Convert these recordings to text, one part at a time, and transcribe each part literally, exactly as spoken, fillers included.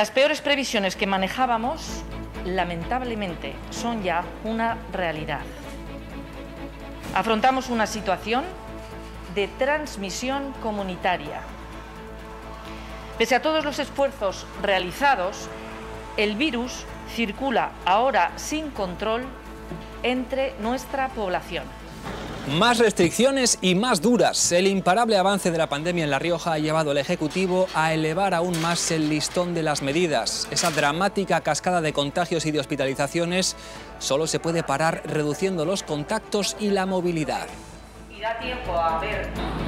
Las peores previsiones que manejábamos, lamentablemente, son ya una realidad. Afrontamos una situación de transmisión comunitaria. Pese a todos los esfuerzos realizados, el virus circula ahora sin control entre nuestra población. Más restricciones y más duras. El imparable avance de la pandemia en La Rioja ha llevado al Ejecutivo a elevar aún más el listón de las medidas. Esa dramática cascada de contagios y de hospitalizaciones solo se puede parar reduciendo los contactos y la movilidad. Y da tiempo a ver...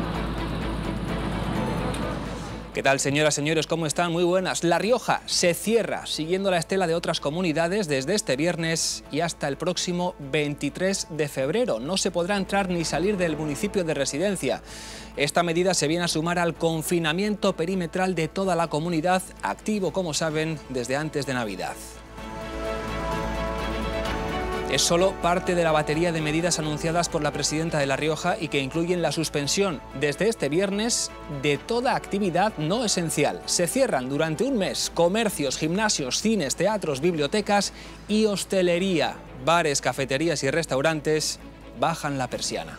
¿Qué tal, señoras y señores? ¿Cómo están? Muy buenas. La Rioja se cierra, siguiendo la estela de otras comunidades, desde este viernes y hasta el próximo veintitrés de febrero. No se podrá entrar ni salir del municipio de residencia. Esta medida se viene a sumar al confinamiento perimetral de toda la comunidad, activo, como saben, desde antes de Navidad. Es solo parte de la batería de medidas anunciadas por la presidenta de La Rioja y que incluyen la suspensión desde este viernes de toda actividad no esencial. Se cierran durante un mes comercios, gimnasios, cines, teatros, bibliotecas y hostelería. Bares, cafeterías y restaurantes bajan la persiana.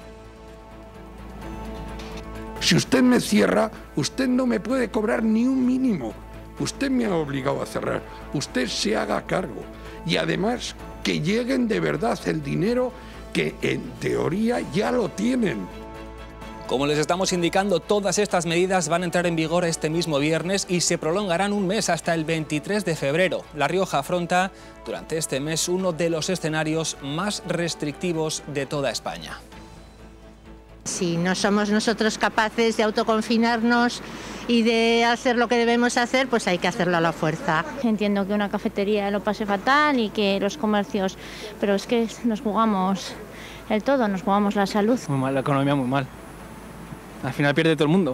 Si usted me cierra, usted no me puede cobrar ni un mínimo. Usted me ha obligado a cerrar. Usted se haga cargo. Y además, que lleguen de verdad el dinero que en teoría ya lo tienen. Como les estamos indicando, todas estas medidas van a entrar en vigor este mismo viernes y se prolongarán un mes hasta el veintitrés de febrero. La Rioja afronta durante este mes uno de los escenarios más restrictivos de toda España. Si no somos nosotros capaces de autoconfinarnos y de hacer lo que debemos hacer, pues hay que hacerlo a la fuerza. Entiendo que una cafetería lo pase fatal y que los comercios, pero es que nos jugamos el todo, nos jugamos la salud. Muy mal, la economía muy mal. Al final pierde todo el mundo.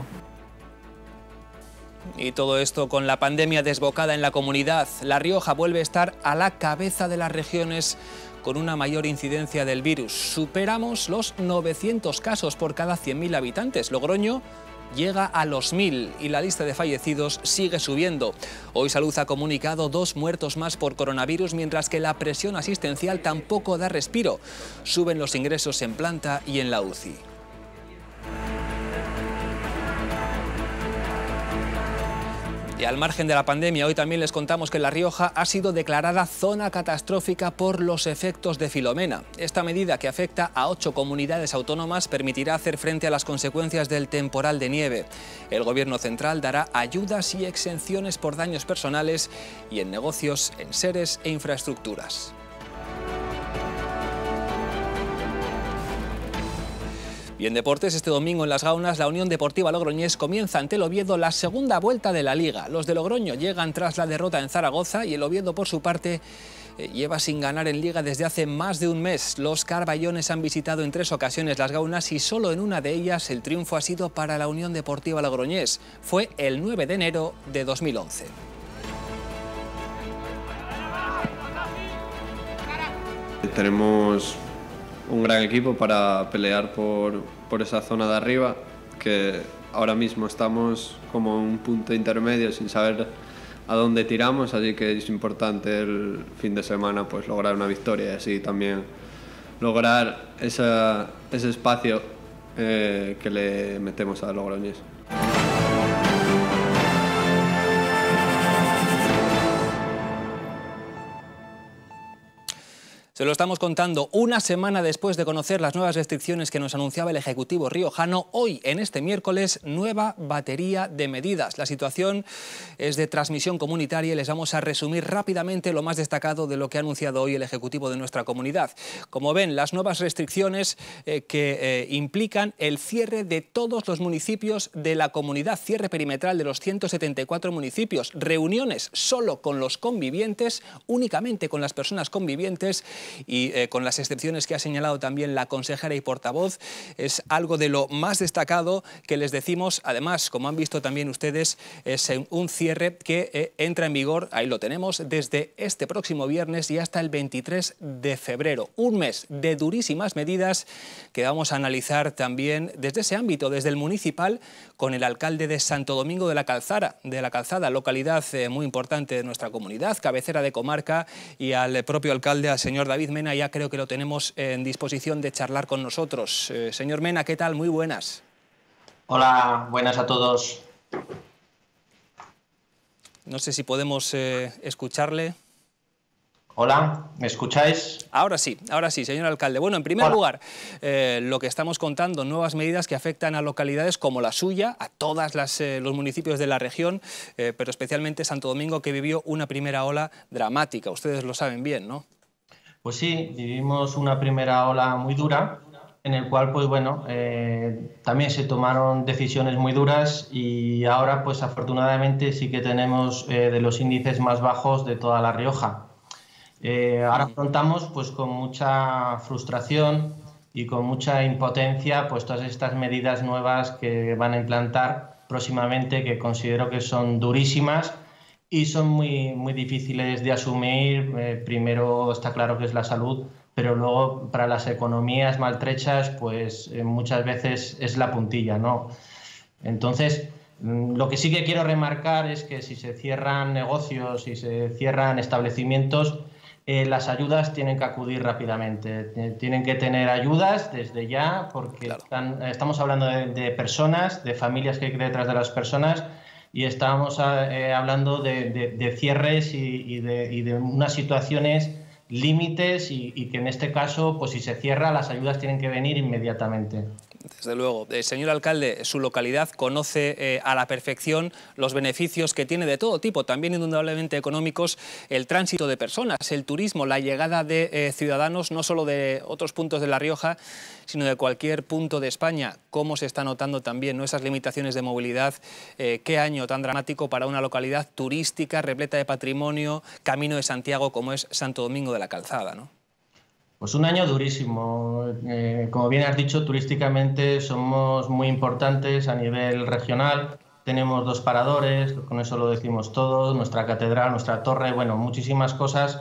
Y todo esto con la pandemia desbocada en la comunidad. La Rioja vuelve a estar a la cabeza de las regiones con una mayor incidencia del virus. Superamos los novecientos casos por cada cien mil habitantes. Logroño llega a los mil y la lista de fallecidos sigue subiendo. Hoy Salud ha comunicado dos muertos más por coronavirus, mientras que la presión asistencial tampoco da respiro. Suben los ingresos en planta y en la U C I. Y al margen de la pandemia, hoy también les contamos que La Rioja ha sido declarada zona catastrófica por los efectos de Filomena. Esta medida, que afecta a ocho comunidades autónomas, permitirá hacer frente a las consecuencias del temporal de nieve. El Gobierno central dará ayudas y exenciones por daños personales y en negocios, enseres e infraestructuras. Y en deportes, este domingo en Las Gaunas, la Unión Deportiva Logroñés comienza ante el Oviedo la segunda vuelta de la Liga. Los de Logroño llegan tras la derrota en Zaragoza y el Oviedo, por su parte, eh, lleva sin ganar en Liga desde hace más de un mes. Los carballones han visitado en tres ocasiones Las Gaunas y solo en una de ellas el triunfo ha sido para la Unión Deportiva Logroñés. Fue el nueve de enero de dos mil once. Tenemos un gran equipo para pelear por, por esa zona de arriba, que ahora mismo estamos como en un punto intermedio sin saber a dónde tiramos, así que es importante el fin de semana pues lograr una victoria y así también lograr esa, ese espacio eh, que le metemos a Logroñés. Se lo estamos contando una semana después de conocer las nuevas restricciones que nos anunciaba el Ejecutivo riojano. Hoy, en este miércoles, nueva batería de medidas. La situación es de transmisión comunitaria y les vamos a resumir rápidamente lo más destacado de lo que ha anunciado hoy el Ejecutivo de nuestra comunidad. Como ven, las nuevas restricciones eh, que eh, implican el cierre de todos los municipios de la comunidad, cierre perimetral de los ciento setenta y cuatro municipios, reuniones solo con los convivientes, únicamente con las personas convivientes, y eh, con las excepciones que ha señalado también la consejera y portavoz, es algo de lo más destacado que les decimos. Además, como han visto también ustedes, es un cierre que eh, entra en vigor, ahí lo tenemos, desde este próximo viernes y hasta el veintitrés de febrero. Un mes de durísimas medidas que vamos a analizar también desde ese ámbito, desde el municipal, con el alcalde de Santo Domingo de la Calzada, de la Calzada, localidad eh, muy importante de nuestra comunidad, cabecera de comarca, y al propio alcalde, al señor David Mena. Ya creo que lo tenemos en disposición de charlar con nosotros. Eh, señor Mena, ¿qué tal? Muy buenas. Hola, buenas a todos. No sé si podemos eh, escucharle. Hola, ¿me escucháis? Ahora sí, ahora sí, señor alcalde. Bueno, en primer Hola. lugar, eh, lo que estamos contando, nuevas medidas que afectan a localidades como la suya, a todos eh, los municipios de la región, eh, pero especialmente Santo Domingo, que vivió una primera ola dramática. Ustedes lo saben bien, ¿no? Pues sí, vivimos una primera ola muy dura, en el cual, pues bueno, eh, también se tomaron decisiones muy duras y ahora, pues afortunadamente, sí que tenemos eh, de los índices más bajos de toda La Rioja. Eh, ahora afrontamos pues con mucha frustración y con mucha impotencia pues todas estas medidas nuevas que van a implantar próximamente, que considero que son durísimas y son muy, muy difíciles de asumir. Eh, primero está claro que es la salud, pero luego para las economías maltrechas pues eh, muchas veces es la puntilla, ¿no? Entonces, lo que sí que quiero remarcar es que si se cierran negocios, si se cierran establecimientos, Eh, las ayudas tienen que acudir rápidamente, eh, tienen que tener ayudas desde ya, porque claro. están, estamos hablando de, de personas, de familias que hay detrás de las personas, y estamos eh, hablando de, de, de cierres y, y, de, y de unas situaciones límites y, y que en este caso, pues si se cierra, las ayudas tienen que venir inmediatamente. Desde luego. Eh, señor alcalde, su localidad conoce eh, a la perfección los beneficios que tiene de todo tipo, también indudablemente económicos, el tránsito de personas, el turismo, la llegada de eh, ciudadanos, no solo de otros puntos de La Rioja, sino de cualquier punto de España. ¿Cómo se está notando también, ¿no?, esas limitaciones de movilidad? Eh, ¿Qué año tan dramático para una localidad turística, repleta de patrimonio, camino de Santiago como es Santo Domingo de la Calzada, ¿no? Pues un año durísimo. Eh, como bien has dicho, turísticamente somos muy importantes a nivel regional. Tenemos dos paradores, con eso lo decimos todos, nuestra catedral, nuestra torre, bueno, muchísimas cosas.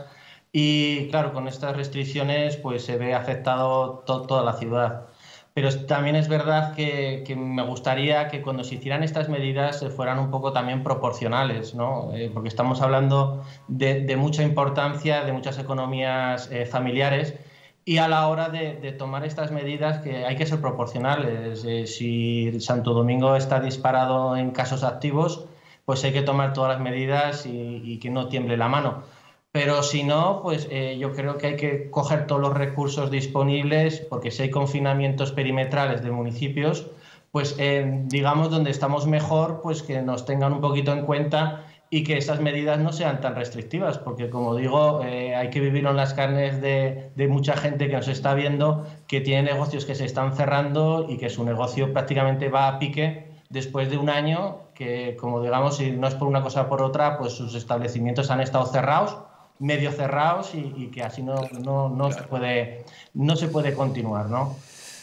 Y claro, con estas restricciones pues se ve afectado to toda la ciudad. Pero también es verdad que, que me gustaría que cuando se hicieran estas medidas se fueran un poco también proporcionales, ¿no? Eh, porque estamos hablando de, de mucha importancia, de muchas economías eh, familiares, y a la hora de, de tomar estas medidas que hay que ser proporcionales. Eh, si Santo Domingo está disparado en casos activos, pues hay que tomar todas las medidas y, y que no tiemble la mano. Pero si no, pues eh, yo creo que hay que coger todos los recursos disponibles, porque si hay confinamientos perimetrales de municipios, pues eh, digamos donde estamos mejor, pues que nos tengan un poquito en cuenta y que esas medidas no sean tan restrictivas, porque como digo, eh, hay que vivir en las carnes de, de mucha gente que nos está viendo, que tiene negocios que se están cerrando y que su negocio prácticamente va a pique después de un año, que como digamos, si no es por una cosa o por otra, pues sus establecimientos han estado cerrados, medio cerrados y, y que así no, no, no, se puede, no se puede continuar, ¿no?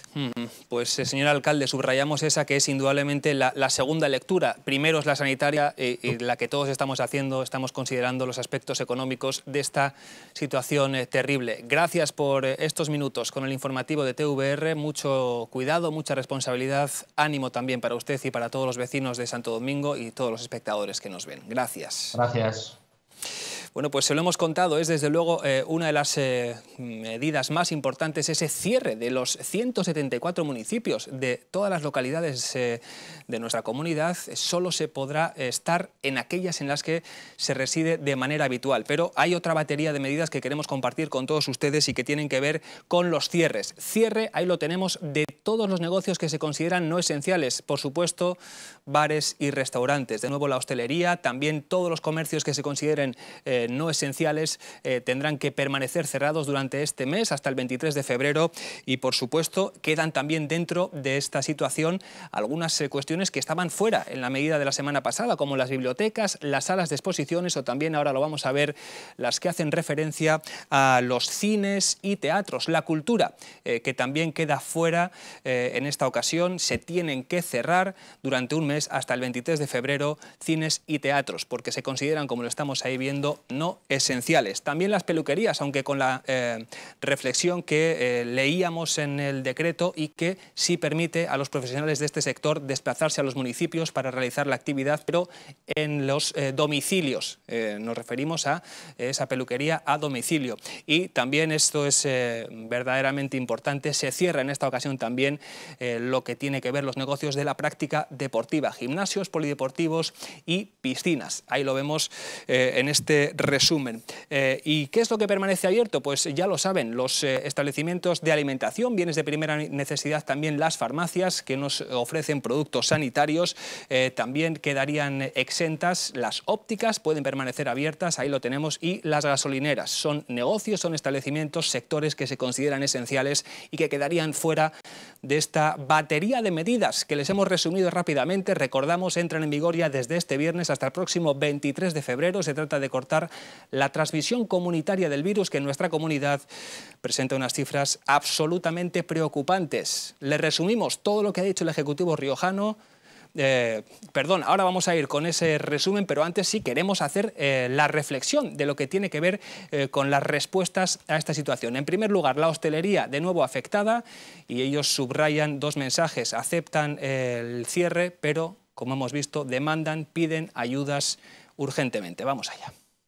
Pues, eh, señor alcalde, subrayamos esa que es indudablemente la, la segunda lectura. Primero es la sanitaria y, y la que todos estamos haciendo, estamos considerando los aspectos económicos de esta situación eh, terrible. Gracias por eh, estos minutos con el informativo de T V R. Mucho cuidado, mucha responsabilidad, ánimo también para usted y para todos los vecinos de Santo Domingo y todos los espectadores que nos ven. Gracias. Gracias. Bueno, pues se lo hemos contado, es desde luego eh, una de las eh, medidas más importantes, ese cierre de los ciento setenta y cuatro municipios de todas las localidades eh, de nuestra comunidad. Solo se podrá estar en aquellas en las que se reside de manera habitual. Pero hay otra batería de medidas que queremos compartir con todos ustedes y que tienen que ver con los cierres. Cierre, ahí lo tenemos, de todos los negocios que se consideran no esenciales, por supuesto, bares y restaurantes. De nuevo, la hostelería, también todos los comercios que se consideren eh, no esenciales eh, tendrán que permanecer cerrados durante este mes, hasta el veintitrés de febrero, y por supuesto quedan también dentro de esta situación algunas eh, cuestiones que estaban fuera en la medida de la semana pasada, como las bibliotecas, las salas de exposiciones o también, ahora lo vamos a ver, las que hacen referencia a los cines y teatros, la cultura, eh, que también queda fuera eh, en esta ocasión. Se tienen que cerrar durante un mes hasta el veintitrés de febrero cines y teatros, porque se consideran, como lo estamos ahí viendo, no esenciales. También las peluquerías, aunque con la eh, reflexión que eh, leíamos en el decreto y que sí permite a los profesionales de este sector desplazarse a los municipios para realizar la actividad, pero en los eh, domicilios. Eh, nos referimos a esa peluquería a domicilio. Y también esto es eh, verdaderamente importante, se cierra en esta ocasión también eh, lo que tiene que ver los negocios de la práctica deportiva, gimnasios, polideportivos y piscinas. Ahí lo vemos eh, en este resumen. Eh, ¿Y qué es lo que permanece abierto? Pues ya lo saben, los eh, establecimientos de alimentación, bienes de primera necesidad, también las farmacias que nos ofrecen productos sanitarios, eh, también quedarían exentas. Las ópticas pueden permanecer abiertas, ahí lo tenemos, y las gasolineras. Son negocios, son establecimientos, sectores que se consideran esenciales y que quedarían fuera de esta batería de medidas que les hemos resumido rápidamente. Recordamos, entran en vigor ya desde este viernes hasta el próximo veintitrés de febrero. Se trata de cortar la transmisión comunitaria del virus, que en nuestra comunidad presenta unas cifras absolutamente preocupantes. Les resumimos todo lo que ha dicho el Ejecutivo riojano. Eh, perdón, ahora vamos a ir con ese resumen, pero antes sí queremos hacer eh, la reflexión de lo que tiene que ver eh, con las respuestas a esta situación. En primer lugar, la hostelería de nuevo afectada, y ellos subrayan dos mensajes: aceptan eh, el cierre, pero, como hemos visto, demandan, piden ayudas urgentemente. Vamos allá.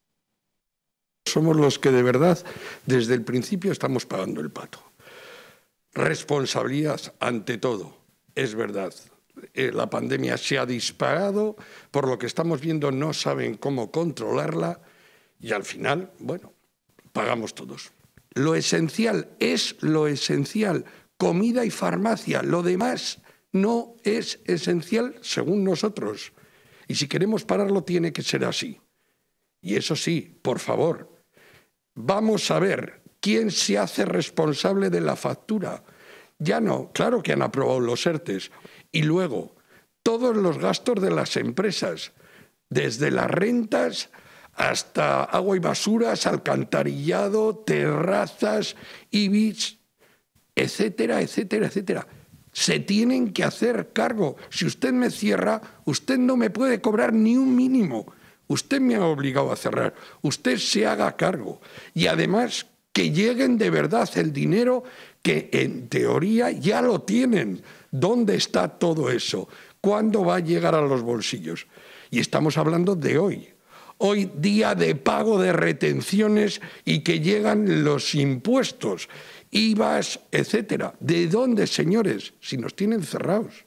Somos los que de verdad desde el principio estamos pagando el pato. Responsabilidad ante todo, es verdad. Eh, la pandemia se ha disparado, por lo que estamos viendo no saben cómo controlarla y al final, bueno, pagamos todos. Lo esencial es lo esencial, comida y farmacia, lo demás no es esencial según nosotros. Y si queremos pararlo tiene que ser así. Y eso sí, por favor, vamos a ver quién se hace responsable de la factura. Ya no, claro que han aprobado los ERTES. Y luego, todos los gastos de las empresas, desde las rentas hasta agua y basuras, alcantarillado, terrazas, I B I S, etcétera, etcétera, etcétera. Se tienen que hacer cargo. Si usted me cierra, usted no me puede cobrar ni un mínimo. Usted me ha obligado a cerrar. Usted se haga cargo. Y además, que lleguen de verdad el dinero que en teoría ya lo tienen. ¿Dónde está todo eso? ¿Cuándo va a llegar a los bolsillos? Y estamos hablando de hoy. Hoy, día de pago de retenciones y que llegan los impuestos, I V As, etcétera. ¿De dónde, señores? Si nos tienen cerrados.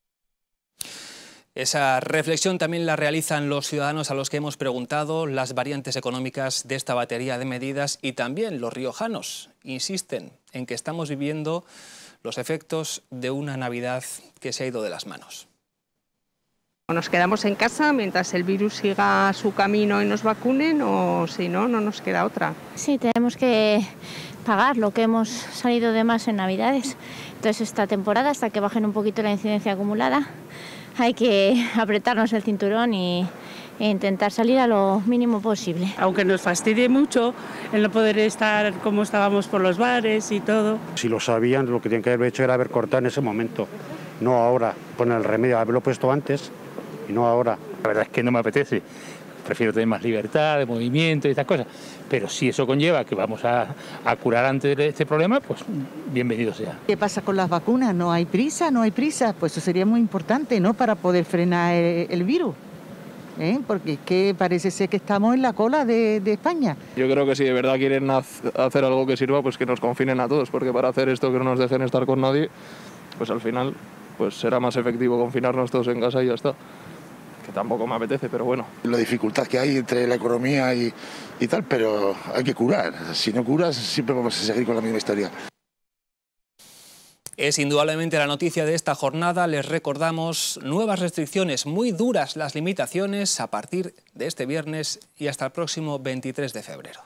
Esa reflexión también la realizan los ciudadanos a los que hemos preguntado las variantes económicas de esta batería de medidas, y también los riojanos insisten en que estamos viviendo los efectos de una Navidad que se ha ido de las manos. Nos quedamos en casa mientras el virus siga su camino y nos vacunen, o si no, no nos queda otra. Sí, tenemos que pagar lo que hemos salido de más en Navidades. Entonces, esta temporada, hasta que bajen un poquito la incidencia acumulada, hay que apretarnos el cinturón y, e intentar salir a lo mínimo posible. Aunque nos fastidie mucho el no poder estar como estábamos por los bares y todo. Si lo sabían, lo que tenían que haber hecho era haber cortado en ese momento, no ahora, poner el remedio, haberlo puesto antes y no ahora. La verdad es que no me apetece, prefiero tener más libertad de movimiento y estas cosas, pero si eso conlleva que vamos a, a curar antes de este problema, pues bienvenido sea. ¿Qué pasa con las vacunas? ¿No hay prisa? ¿No hay prisa? Pues eso sería muy importante, ¿no?, para poder frenar el, el virus, ¿eh? Porque es que parece ser que estamos en la cola de, de España. Yo creo que si de verdad quieren hacer algo que sirva, pues que nos confinen a todos, porque para hacer esto que no nos dejen estar con nadie, pues al final pues será más efectivo confinarnos todos en casa y ya está. Que tampoco me apetece, pero bueno. La dificultad que hay entre la economía y, y tal, pero hay que curar. Si no curas, siempre vamos a seguir con la misma historia. Es indudablemente la noticia de esta jornada. Les recordamos nuevas restricciones, muy duras las limitaciones a partir de este viernes y hasta el próximo veintitrés de febrero.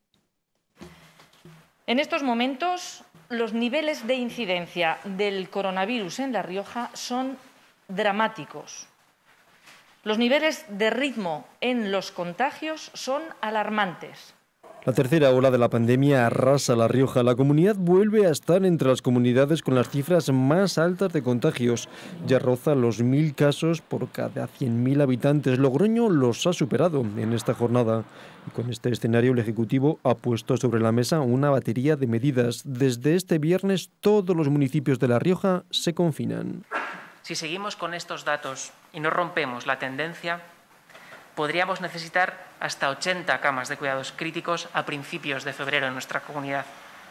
En estos momentos, los niveles de incidencia del coronavirus en La Rioja son dramáticos. Los niveles de ritmo en los contagios son alarmantes. La tercera ola de la pandemia arrasa La Rioja. La comunidad vuelve a estar entre las comunidades con las cifras más altas de contagios. Ya roza los mil casos por cada cien mil habitantes. Logroño los ha superado en esta jornada. Y con este escenario, el Ejecutivo ha puesto sobre la mesa una batería de medidas. Desde este viernes, todos los municipios de La Rioja se confinan. Si seguimos con estos datos y no rompemos la tendencia, podríamos necesitar hasta ochenta camas de cuidados críticos a principios de febrero en nuestra comunidad.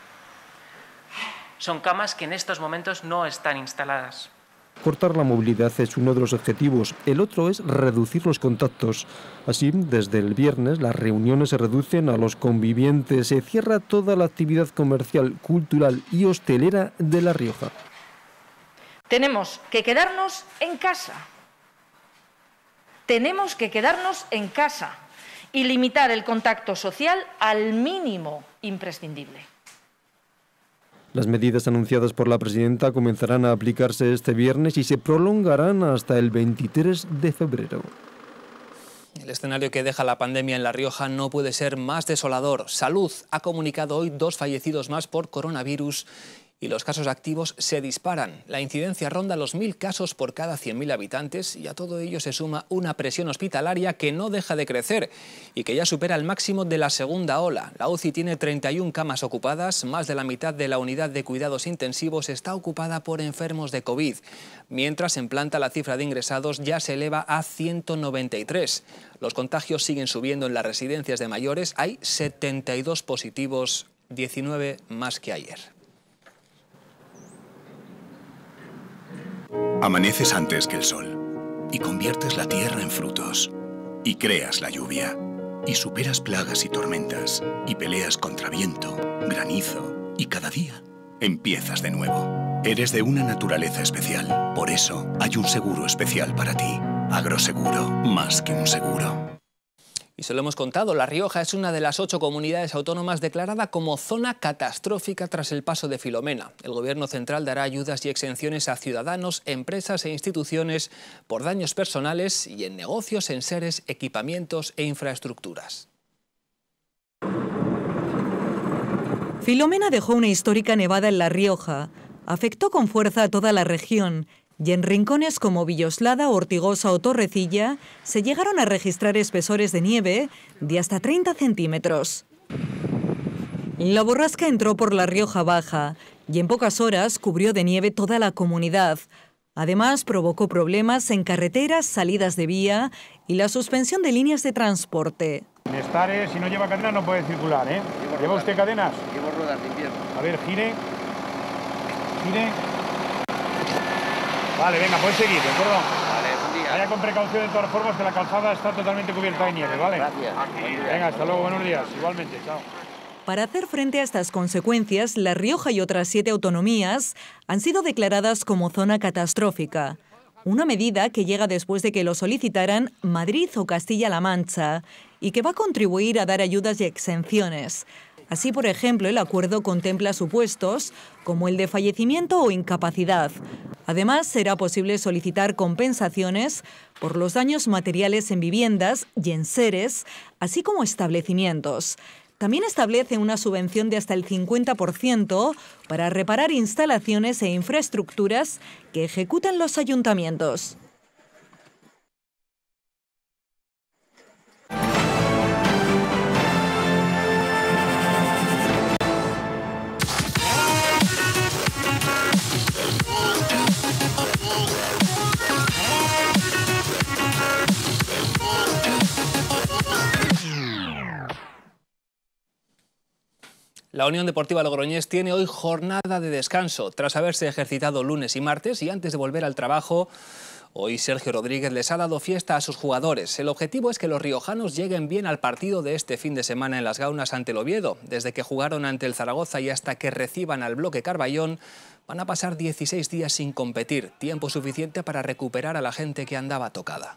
Son camas que en estos momentos no están instaladas. Cortar la movilidad es uno de los objetivos. El otro es reducir los contactos. Así, desde el viernes, las reuniones se reducen a los convivientes. Se cierra toda la actividad comercial, cultural y hostelera de La Rioja. Tenemos que quedarnos en casa. Tenemos que quedarnos en casa y limitar el contacto social al mínimo imprescindible. Las medidas anunciadas por la presidenta comenzarán a aplicarse este viernes y se prolongarán hasta el veintitrés de febrero. El escenario que deja la pandemia en La Rioja no puede ser más desolador. Salud ha comunicado hoy dos fallecidos más por coronavirus y los casos activos se disparan. La incidencia ronda los mil casos por cada cien mil habitantes y a todo ello se suma una presión hospitalaria que no deja de crecer y que ya supera el máximo de la segunda ola. La U C I tiene treinta y una camas ocupadas, más de la mitad de la unidad de cuidados intensivos está ocupada por enfermos de COVID, mientras en planta la cifra de ingresados ya se eleva a ciento noventa y tres. Los contagios siguen subiendo en las residencias de mayores, hay setenta y dos positivos, diecinueve más que ayer. Amaneces antes que el sol y conviertes la tierra en frutos y creas la lluvia y superas plagas y tormentas y peleas contra viento, granizo y cada día empiezas de nuevo. Eres de una naturaleza especial, por eso hay un seguro especial para ti. Agroseguro, más que un seguro. Y se lo hemos contado, La Rioja es una de las ocho comunidades autónomas declarada como zona catastrófica tras el paso de Filomena. El Gobierno central dará ayudas y exenciones a ciudadanos, empresas e instituciones por daños personales y en negocios, enseres, equipamientos e infraestructuras. Filomena dejó una histórica nevada en La Rioja. Afectó con fuerza a toda la región. Y en rincones como Villoslada, Ortigosa o Torrecilla se llegaron a registrar espesores de nieve de hasta treinta centímetros. La borrasca entró por La Rioja Baja y en pocas horas cubrió de nieve toda la comunidad. Además, provocó problemas en carreteras, salidas de vía y la suspensión de líneas de transporte. En Estares, si no lleva cadenas no puede circular, ¿eh? ¿Lleva usted cadenas? Llevo ruedas de invierno. A ver, gire. Gire. Vale, venga, puedes seguir, ¿de acuerdo? Vale, buen día. Vaya con precaución de todas formas, que la calzada está totalmente cubierta de nieve, ¿vale? Gracias. Venga, hasta luego, buenos días. Igualmente, chao. Para hacer frente a estas consecuencias, La Rioja y otras siete autonomías han sido declaradas como zona catastrófica. Una medida que llega después de que lo solicitaran Madrid o Castilla-La Mancha y que va a contribuir a dar ayudas y exenciones. Así, por ejemplo, el acuerdo contempla supuestos como el de fallecimiento o incapacidad. Además, será posible solicitar compensaciones por los daños materiales en viviendas y enseres, así como establecimientos. También establece una subvención de hasta el cincuenta por ciento para reparar instalaciones e infraestructuras que ejecutan los ayuntamientos. La Unión Deportiva Logroñés tiene hoy jornada de descanso, tras haberse ejercitado lunes y martes y antes de volver al trabajo. Hoy Sergio Rodríguez les ha dado fiesta a sus jugadores. El objetivo es que los riojanos lleguen bien al partido de este fin de semana en Las Gaunas ante el Oviedo. Desde que jugaron ante el Zaragoza y hasta que reciban al Bloque Carballón, Van a pasar dieciséis días sin competir, tiempo suficiente para recuperar a la gente que andaba tocada.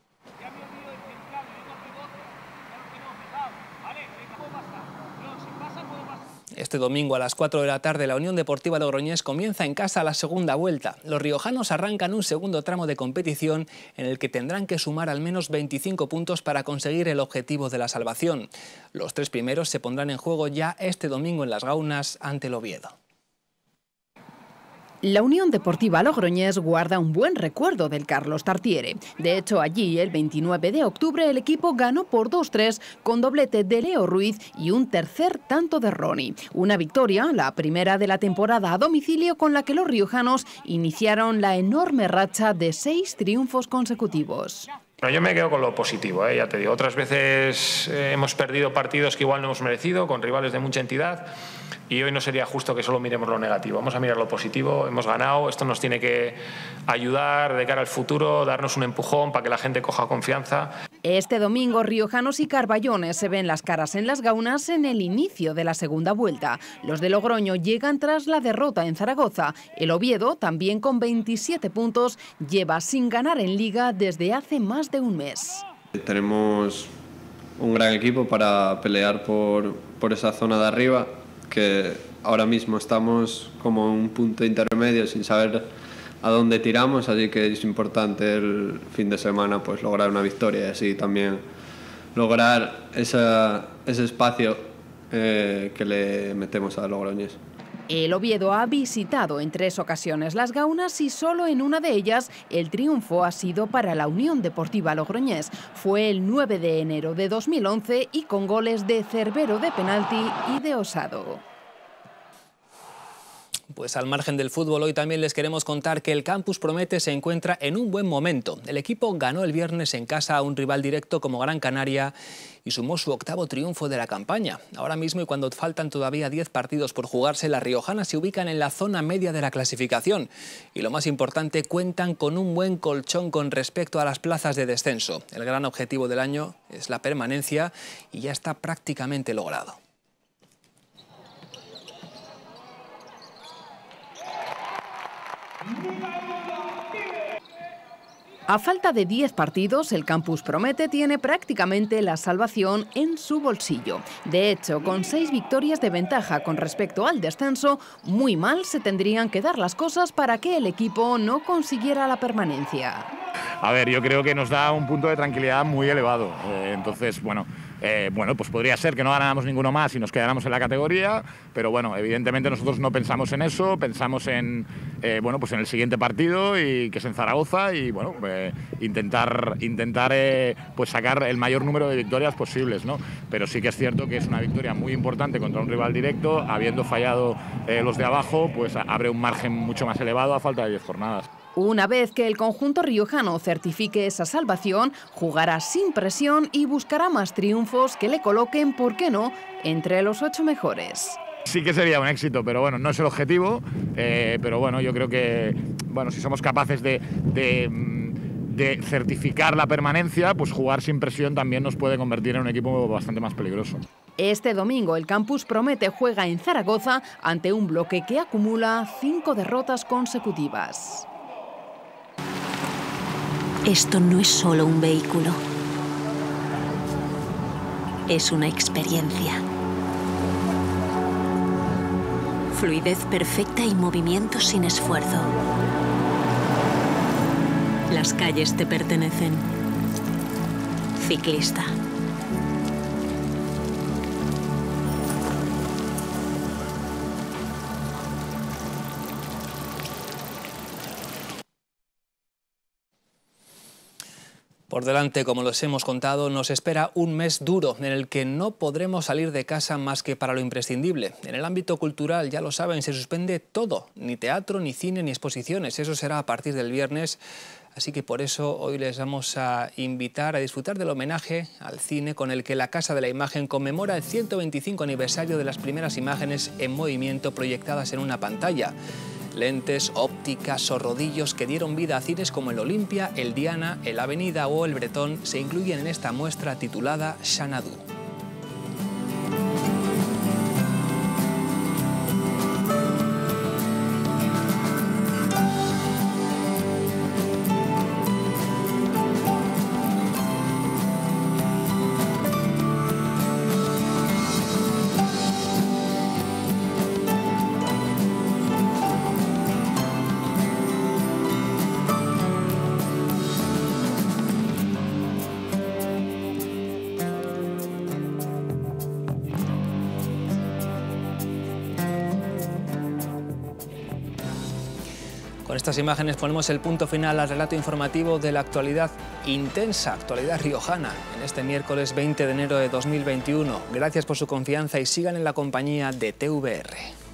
Este domingo a las cuatro de la tarde la Unión Deportiva Logroñés comienza en casa la segunda vuelta. Los riojanos arrancan un segundo tramo de competición en el que tendrán que sumar al menos veinticinco puntos para conseguir el objetivo de la salvación. Los tres primeros se pondrán en juego ya este domingo en Las Gaunas ante el Oviedo. La Unión Deportiva Logroñés guarda un buen recuerdo del Carlos Tartiere. De hecho, allí, el veintinueve de octubre, el equipo ganó por dos tres con doblete de Leo Ruiz y un tercer tanto de Ronnie. Una victoria, la primera de la temporada a domicilio, con la que los riojanos iniciaron la enorme racha de seis triunfos consecutivos. Bueno, yo me quedo con lo positivo, ¿eh? Ya te digo, otras veces eh, hemos perdido partidos que igual no hemos merecido, con rivales de mucha entidad, y hoy no sería justo que solo miremos lo negativo. Vamos a mirar lo positivo, hemos ganado, esto nos tiene que ayudar de cara al futuro, darnos un empujón para que la gente coja confianza. Este domingo, riojanos y carballones se ven las caras en Las Gaunas en el inicio de la segunda vuelta. Los de Logroño llegan tras la derrota en Zaragoza. El Oviedo, también con veintisiete puntos, lleva sin ganar en Liga desde hace más de un mes. Tenemos un gran equipo para pelear por, por esa zona de arriba, que ahora mismo estamos como en un punto intermedio sin saber a dónde tiramos, así que es importante el fin de semana pues lograr una victoria y así también lograr esa, ese espacio eh, que le metemos a Logroñés. El Oviedo ha visitado en tres ocasiones Las Gaunas y solo en una de ellas el triunfo ha sido para la Unión Deportiva Logroñés. Fue el nueve de enero de dos mil once y con goles de Cervero de penalti y de Osado. Pues al margen del fútbol, hoy también les queremos contar que el Campus Promete se encuentra en un buen momento. El equipo ganó el viernes en casa a un rival directo como Gran Canaria y sumó su octavo triunfo de la campaña. Ahora mismo, y cuando faltan todavía diez partidos por jugarse, las riojanas se ubican en la zona media de la clasificación. Y lo más importante, cuentan con un buen colchón con respecto a las plazas de descenso. El gran objetivo del año es la permanencia y ya está prácticamente logrado. A falta de diez partidos, el Campus Promete tiene prácticamente la salvación en su bolsillo. De hecho, con seis victorias de ventaja con respecto al descenso, muy mal se tendrían que dar las cosas para que el equipo no consiguiera la permanencia. A ver, yo creo que nos da un punto de tranquilidad muy elevado. Eh, entonces, bueno, eh, bueno, pues podría ser que no ganáramos ninguno más y nos quedáramos en la categoría, pero bueno, evidentemente nosotros no pensamos en eso, pensamos en, eh, bueno, pues en el siguiente partido, y que es en Zaragoza, y bueno, eh, intentar, intentar eh, pues sacar el mayor número de victorias posibles, ¿no? Pero sí que es cierto que es una victoria muy importante contra un rival directo. Habiendo fallado eh, los de abajo, pues abre un margen mucho más elevado a falta de diez jornadas. Una vez que el conjunto riojano certifique esa salvación, jugará sin presión y buscará más triunfos que le coloquen, ¿por qué no?, entre los ocho mejores. Sí que sería un éxito, pero bueno, no es el objetivo. Eh, pero bueno, yo creo que bueno, si somos capaces de, de, de certificar la permanencia, pues jugar sin presión también nos puede convertir en un equipo bastante más peligroso. Este domingo el Campus Promete juega en Zaragoza ante un bloque que acumula cinco derrotas consecutivas. Esto no es solo un vehículo. Es una experiencia. Fluidez perfecta y movimiento sin esfuerzo. Las calles te pertenecen. Ciclista. Por delante, como les hemos contado, nos espera un mes duro en el que no podremos salir de casa más que para lo imprescindible. En el ámbito cultural, ya lo saben, se suspende todo, ni teatro, ni cine, ni exposiciones. Eso será a partir del viernes, así que por eso hoy les vamos a invitar a disfrutar del homenaje al cine con el que la Casa de la Imagen conmemora el ciento veinticinco aniversario de las primeras imágenes en movimiento proyectadas en una pantalla. Lentes, ópticas o rodillos que dieron vida a cines como el Olimpia, el Diana, el Avenida o el Bretón se incluyen en esta muestra titulada Xanadu. Con estas imágenes ponemos el punto final al relato informativo de la actualidad intensa, actualidad riojana, en este miércoles veinte de enero de dos mil veintiuno. Gracias por su confianza y sigan en la compañía de T V R.